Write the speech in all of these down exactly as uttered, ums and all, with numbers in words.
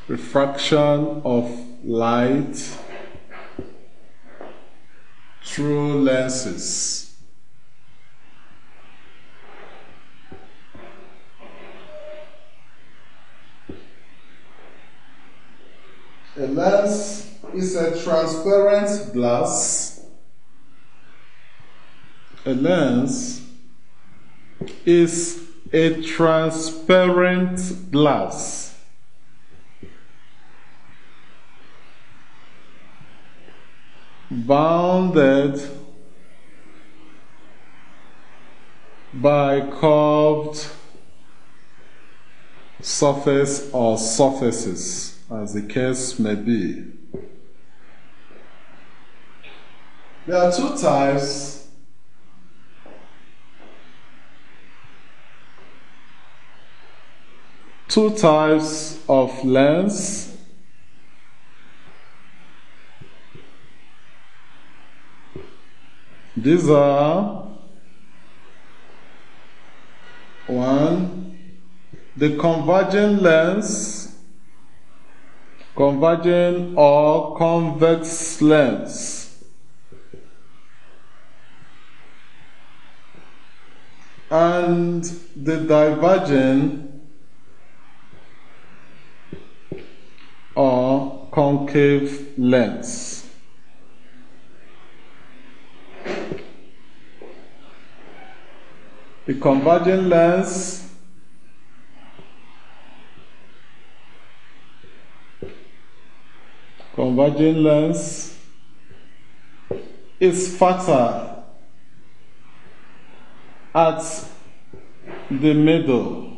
refraction of light through lenses. A lens is a transparent glass. A lens is a transparent glass bounded by curved surface or surfaces, as the case may be. There are two types two types of lens. These are one, the converging lens, converging or convex lens, and the diverging or concave lens. The converging lens converging lens is fatter at the middle,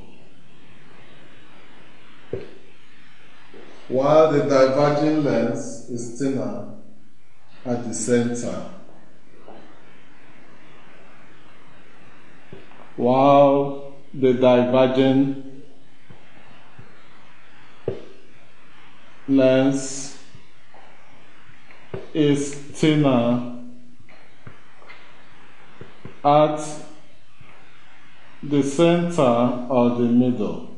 while the diverging lens is thinner at the center. While the diverging lens is thinner at the center or the middle.